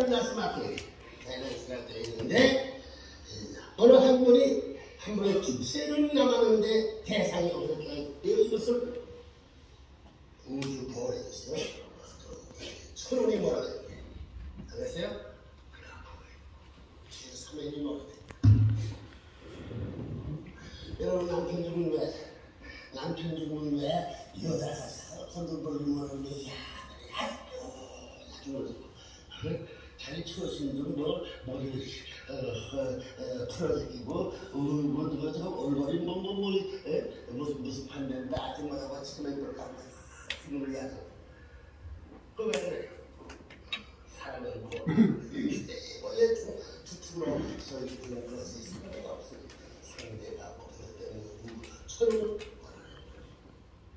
끝났으면 앞에 다이너스가 되어 있는데 어느 한 분이 한 분의 집세를 남았는데 대상이 없었다. 이것을 우주 보호해줬어요. 천원이 뭐라 그래요? 알겠어요? 사면이 뭐라 그래요? 여러분 남편 죽으면 왜? 남편 죽으면 왜? 여자가 손들 벌리면 야 아주 자기 추웠으면 뭐 머리 풀어지고 얼굴이 무슨 판매인데 아줌마가 지금에 그럴까 지금을 위해서 그왜 그래? 사람은 뭐